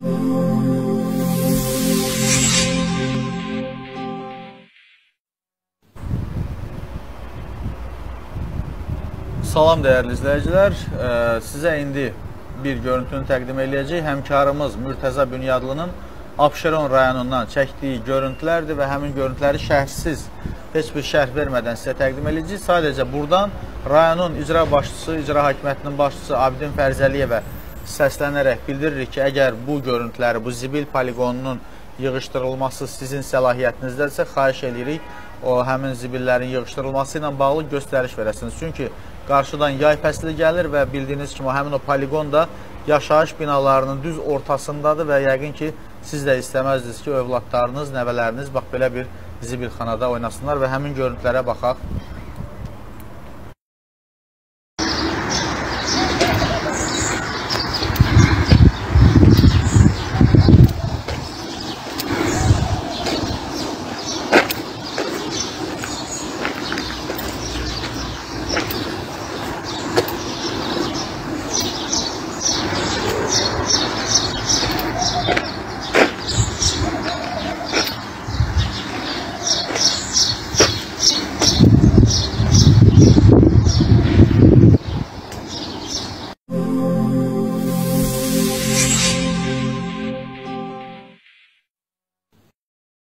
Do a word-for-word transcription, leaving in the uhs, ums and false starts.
Salam dəyərli izləyicilər, sizə indi bir görüntünü təqdim edəcək. Həmkarımız Mürtəza Bünyadlının Abşeron rayonundan çəkdiyi görüntülərdir və həmin görüntüləri şərhsiz, heç bir şərh vermədən sizə təqdim edəcək. Sadəcə buradan rayonun icra başçısı, icra hakimiyyətinin başçısı Abidin Fərzəliyevə səslənərək bildiririk ki, əgər bu görüntüləri, bu zibil poligonunun yığışdırılması sizin səlahiyyətinizdədirsə, xahiş edirik o həmin zibillərin yığışdırılması ilə bağlı göstəriş verəsiniz. Çünki qarşıdan yay fəsli gəlir və bildiyiniz kimi həmin o poligon da yaşayış binalarının düz ortasındadır və yəqin ki, siz də istəməzdiniz ki, övladlarınız, nəvələriniz bax belə bir zibilxanada oynasınlar və həmin görüntülərə baxaq. Thank you.